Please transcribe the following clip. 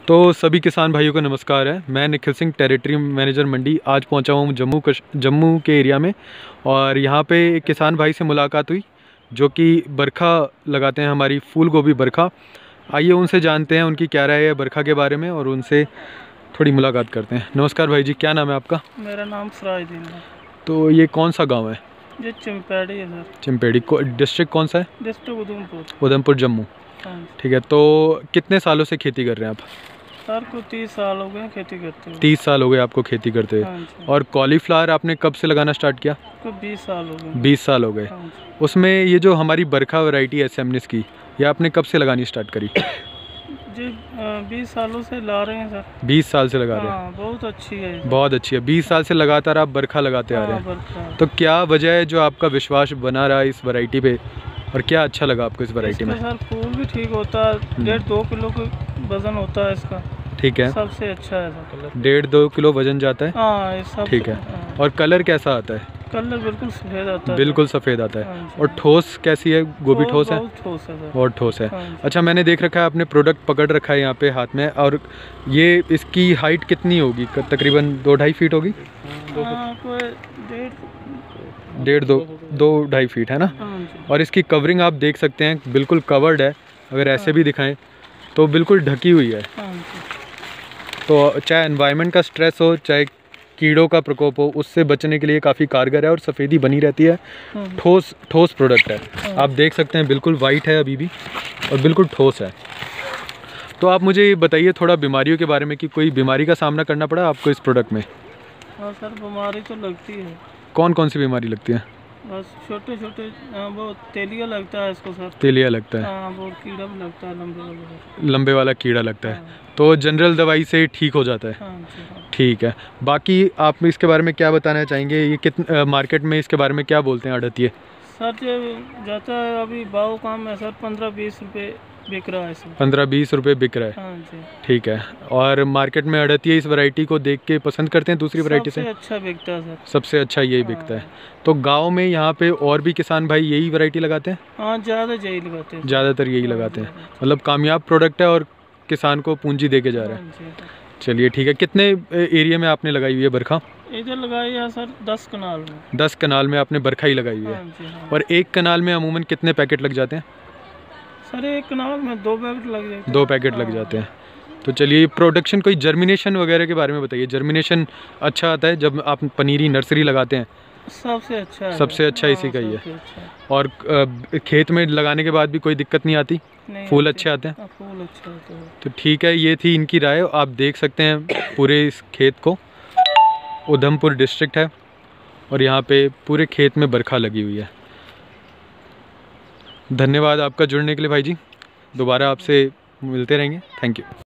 तो सभी किसान भाइयों को नमस्कार है। मैं निखिल सिंह, टेरिटरी मैनेजर मंडी। आज पहुंचा हूं जम्मू के एरिया में और यहां पे एक किसान भाई से मुलाकात हुई जो कि बरखा लगाते हैं, हमारी फूल गोभी बरखा। आइए उनसे जानते हैं उनकी क्या राय है बरखा के बारे में और उनसे थोड़ी मुलाकात करते हैं। नमस्कार भाई जी, क्या नाम है आपका? मेरा नाम सराजुद्दीन है। तो ये कौन सा गाँव है? ये चिंपेड़ी है सर। चिंपेड़ी डिस्ट्रिक्ट कौन सा है? डिस्ट्रिक्ट उधमपुर। उधमपुर जम्मू। ठीक है, तो कितने सालों से खेती कर रहे हैं आप? सर को 30 साल हो गए खेती करते हुए। 30 साल हो गए आपको खेती करते हुए। और कॉलीफ्लावर आपने कब से लगाना स्टार्ट किया? को 20 साल हो गए। 20 साल हो गए। उसमें ये जो हमारी बरखा वैरायटी है सेमिनिस की, ये आपने कब से लगानी स्टार्ट करी? जी 20 सालों से ला रहे हैं सर। 20 साल से लगा रहे हैं। बहुत अच्छी है। बहुत अच्छी है। 20 साल से लगातार आप बरखा लगाते आ रहे हैं। तो क्या वजह है जो आपका विश्वास बना रहा है इस वैरायटी पे, और क्या अच्छा लगा आपको इस वैरायटी में? सर फूल भी ठीक होता है, 1.5-2 किलो का वजन होता है इसका। ठीक है, सबसे अच्छा है सर। 1.5-2 किलो वजन जाता है। हाँ, ठीक है। और कलर कैसा आता है? कलर बिल्कुल सफ़ेद आता है। बिल्कुल सफ़ेद आता है। और ठोस कैसी है गोभी? ठोस है। बहुत ठोस है सर। बहुत ठोस है। अच्छा, मैंने देख रखा है आपने प्रोडक्ट पकड़ रखा है यहाँ पे हाथ में, और ये इसकी हाइट कितनी होगी? तकरीबन 2-2.5 फीट होगी। 2-2.5 फीट है ना। और इसकी कवरिंग आप देख सकते हैं, बिल्कुल कवर्ड है। अगर ऐसे भी दिखाएं तो बिल्कुल ढकी हुई है। तो चाहे एनवायरनमेंट का स्ट्रेस हो, चाहे कीड़ों का प्रकोप हो, उससे बचने के लिए काफ़ी कारगर है और सफ़ेदी बनी रहती है। ठोस प्रोडक्ट है। आप देख सकते हैं बिल्कुल वाइट है अभी भी और बिल्कुल ठोस है। तो आप मुझे ये बताइए थोड़ा बीमारियों के बारे में कि कोई बीमारी का सामना करना पड़ा आपको इस प्रोडक्ट में? हाँ सर, बीमारी तो लगती है। कौन कौन सी बीमारी लगती है? बस छोटे वो तेलिया लगता है इसको सर। तेलिया लगता है। वो कीड़ा भी लगता है, लंबे वाला कीड़ा लगता है। तो जनरल दवाई से ठीक हो जाता है। ठीक है। बाकी आप इसके बारे में क्या बताना चाहेंगे? ये मार्केट में इसके बारे में क्या बोलते हैं आड़तिये? सर ये जाता है अभी भाव काम है सर, 15-20 रुपये बिक रहा है। 15-20 रुपये बिक रहा है। हाँ जी। ठीक है। और मार्केट में आड़तिये इस वैरायटी को देख के पसंद करते हैं दूसरी वैरायटी से? सबसे अच्छा बिकता है सर। सबसे अच्छा यही बिकता है। तो गांव में यहाँ पे और भी किसान भाई यही वैरायटी लगाते हैं? हाँ, यही लगाते हैं। ज़्यादातर यही लगाते हैं। मतलब कामयाब प्रोडक्ट है और किसान को पूंजी दे के जा रहा है। चलिए ठीक है। कितने एरिया में आपने लगाई हुई है बरखा? इधर लगाई है सर 10 कनाल में। 10 कनाल में आपने बरखा ही लगाई हुई है। और एक कनाल में अमूमन कितने पैकेट लग जाते हैं? सर एक कनाल में 2 पैकेट लग जाते हैं। 2 पैकेट लग जाते हैं। तो चलिए, प्रोडक्शन कोई जर्मिनेशन वगैरह के बारे में बताइए। जर्मिनेशन अच्छा आता है जब आप पनीरी नर्सरी लगाते हैं? सबसे अच्छा है। सबसे अच्छा इसी का ही है। और खेत में लगाने के बाद भी कोई दिक्कत नहीं आती? फूल अच्छे आते हैं? फूल अच्छे आते हैं। तो ठीक है, ये थी इनकी राय। आप देख सकते हैं पूरे इस खेत को। उधमपुर डिस्ट्रिक्ट है और यहाँ पे पूरे खेत में बरखा लगी हुई है। धन्यवाद आपका जुड़ने के लिए भाई जी। दोबारा आपसे मिलते रहेंगे। Thank you.